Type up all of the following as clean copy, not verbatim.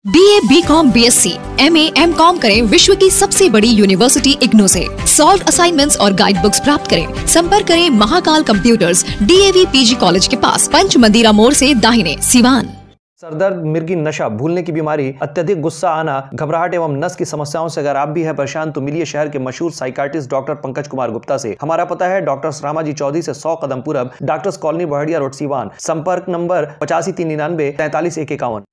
BA, BCom, BSc, MA, MCom करें विश्व की सबसे बड़ी यूनिवर्सिटी इग्नू से। सॉल्व असाइनमेंट्स और गाइड बुक्स प्राप्त करें। संपर्क करें Mahakal computers, DAV PG college के पास, पंच मंदिरा मोड़ से दाहिने, सिवान। सरदर्द, मिर्गी, नशा, भूलने की बीमारी, अत्यधिक गुस्सा आना, घबराहट एवं नस की समस्याओं से अगर आप भी हैं परेशान तो मिलिए शहर के मशहूर साइकाट्रिस्ट डॉक्टर पंकज कुमार गुप्ता से। हमारा पता है डॉक्टर रामाजी चौधरी से 100 कदम पूरब, डॉक्टर्स कॉलोनी बढ़िया रोड, सिवान। संपर्क नंबर 85 399 43 151।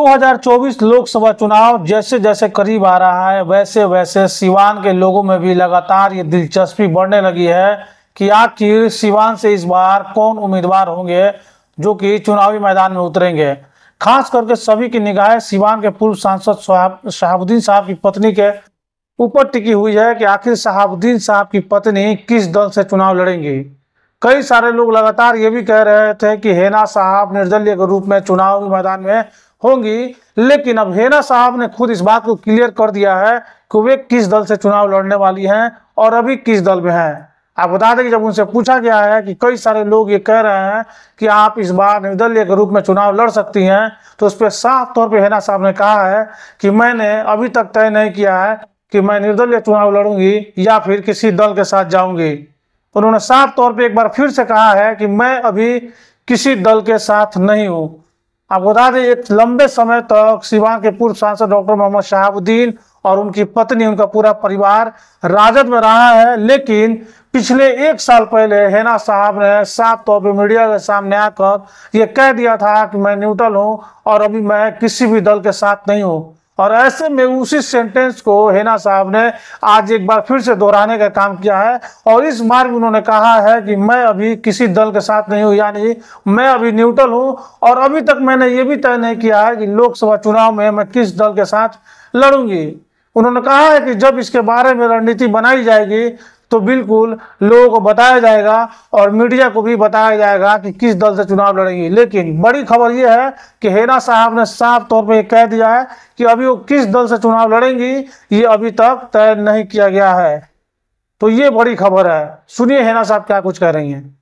2024 लोकसभा चुनाव जैसे जैसे करीब आ रहा है वैसे वैसे सिवान के लोगों में भी लगातार ये दिलचस्पी बढ़ने लगी है कि आखिर सिवान से इस बार कौन उम्मीदवार होंगे जो कि चुनावी मैदान में उतरेंगे। खास करके सभी की निगाहें सिवान के पूर्व सांसद शहाबुद्दीन साहब की पत्नी के ऊपर टिकी हुई है कि आखिर शहाबुद्दीन साहब की पत्नी किस दल से चुनाव लड़ेंगी। कई सारे लोग लगातार ये भी कह रहे थे कि हेना साहब निर्दलीय के रूप में चुनावी मैदान में होंगी, लेकिन अब हेना साहब ने खुद इस बात को क्लियर कर दिया है कि वे किस दल से चुनाव लड़ने वाली हैं और अभी किस दल में हैं। आप बता दें कि जब उनसे पूछा गया है कि कई सारे लोग ये कह रहे हैं कि आप इस बार निर्दलीय के रूप में चुनाव लड़ सकती हैं, तो उस पर साफ तौर पे हेना साहब ने कहा है कि मैंने अभी तक तय नहीं किया है कि मैं निर्दलीय चुनाव लड़ूंगी या फिर किसी दल के साथ जाऊंगी। उन्होंने साफ तौर पे एक बार फिर से कहा है कि मैं अभी किसी दल के साथ नहीं हूँ। आप बता दें एक लंबे समय तक सिवान के पूर्व सांसद डॉक्टर मोहम्मद शहाबुद्दीन और उनकी पत्नी, उनका पूरा परिवार राजद में रहा है, लेकिन पिछले 1 साल पहले हेना साहब ने साफ तौर पे मीडिया के सामने आकर ये कह दिया था कि मैं न्यूट्रल हूं और अभी मैं किसी भी दल के साथ नहीं हूं। और ऐसे में उसी सेंटेंस को हेना साहब ने आज एक बार फिर से दोहराने का काम किया है और इस बार भी उन्होंने कहा है कि मैं अभी किसी दल के साथ नहीं हूं, यानी मैं अभी न्यूट्रल हूं और अभी तक मैंने ये भी तय नहीं किया है कि लोकसभा चुनाव में मैं किस दल के साथ लड़ूंगी। उन्होंने कहा है कि जब इसके बारे में रणनीति बनाई जाएगी तो बिल्कुल लोगों को बताया जाएगा और मीडिया को भी बताया जाएगा कि किस दल से चुनाव लड़ेंगी। लेकिन बड़ी खबर यह है कि हेना साहब ने साफ तौर पे कह दिया है कि अभी वो किस दल से चुनाव लड़ेंगी ये अभी तक तय नहीं किया गया है। तो ये बड़ी खबर है, सुनिए हेना साहब क्या कुछ कह रही हैं।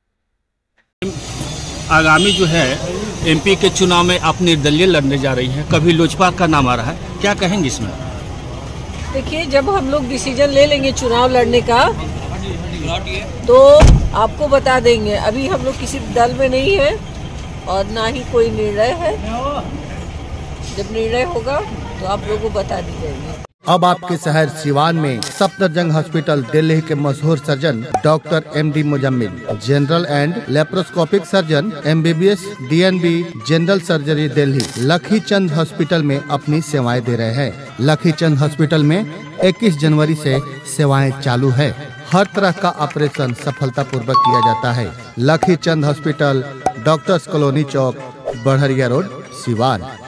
आगामी जो है MP के चुनाव में आप निर्दलीय लड़ने जा रही हैं, कभी लोजपा का नाम आ रहा है, क्या कहेंगे इसमें? देखिए, जब हम लोग डिसीजन ले लेंगे चुनाव लड़ने का तो आपको बता देंगे। अभी हम लोग किसी दल में नहीं है और ना ही कोई निर्णय है। जब निर्णय होगा तो आप लोगों को बता दी जाएगी। अब आपके शहर सिवान में सफदरजंग हॉस्पिटल दिल्ली के मशहूर surgeon doctor MD Muzammil, general and laparoscopic surgeon MBBS DNB general surgery Delhi Lakhi Chand hospital में अपनी सेवाएं दे रहे हैं। लखी चंद हॉस्पिटल में 21 जनवरी से सेवाएं चालू है। हर तरह का ऑपरेशन सफलतापूर्वक किया जाता है। Lakhi Chand hospital, doctors colony चौक, बढ़िया रोड, सिवान।